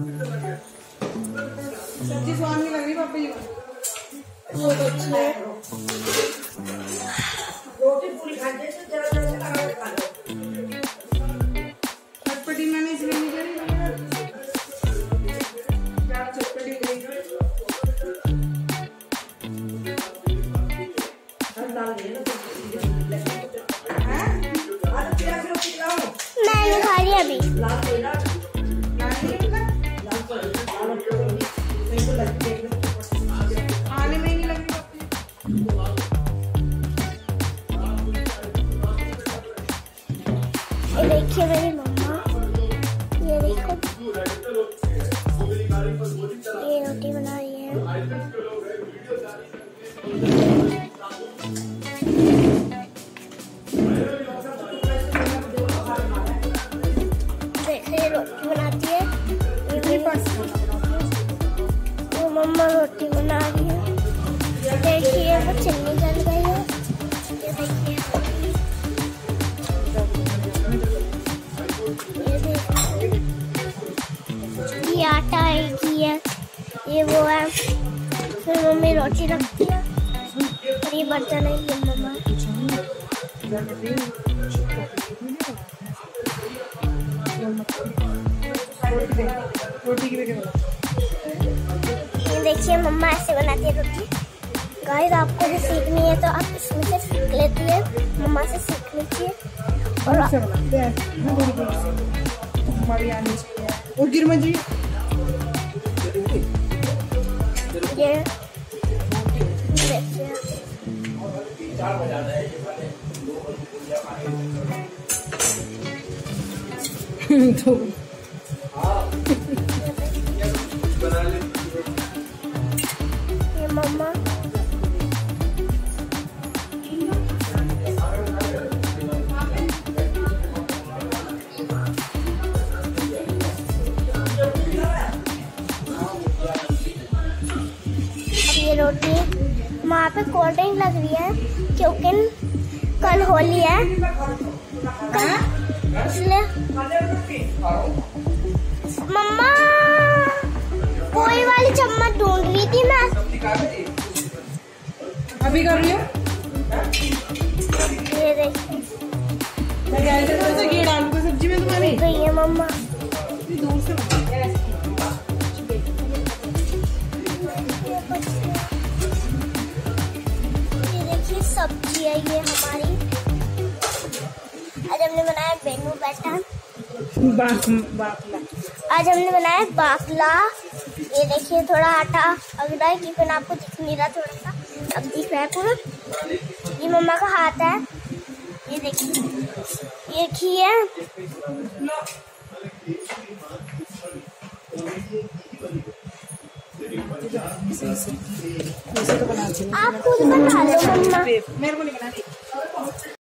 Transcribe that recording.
सब्जी स्वाद नहीं लग रही पापा जी को। देखिए रोटी पूरी खाते से जरा खा लो। चटपटी मैंने इसलिए नहीं करी क्या चटपटी करी मैंने खा लिया अभी। खाने में ही नहीं लगी ये देखिए मेरी मम्मा, ये देखो ये रोटी बना रही है। देखिए रोटी बनाती है वो मम्मा रोटी बना रही है। देखिए वो चटनी जल गई है। ये देखिए ये आटा है ये वो है। फिर मम्मी रोटी रखती है और ये बर्तन है ये मम्मा। रोटी की वीडियो ये देखिए मम्मा ऐसे बनाती है रोटी। गाइस आपको भी सीखनी है तो आप इसमें से सीख लेती है, मम्मा से सीख लीजिए। और बनाते हैं हमारी आनी चाहिए। और गिरमा जी ये देखिए तो ये मम्मा ये रोटी वहाँ पे कोल्ड ड्रिंक लग रही है क्योंकि कल होली है इसलिए। मम्मा कोई वाली चम्मच ढूंढ रही थी मैं। अभी कर रही हूँ। ये देखिए तो ये डाल दूँ सब्जी में तुम्हारी। गई है मम्मा। दूर से सब्जी है ये हमारी। आज हमने बनाया बेनू बैटा। आज हमने बनाया बाफला। ये देखिए थोड़ा आटा अग रहा है क्योंकि आपको दिख नहीं रहा, थोड़ा सा अब दिख रहा है पूरा। ये मम्मा का हाथ है। ये देखिए ये घी है। आप खुद बना लो मम्मा। मेरे को नहीं बनानी।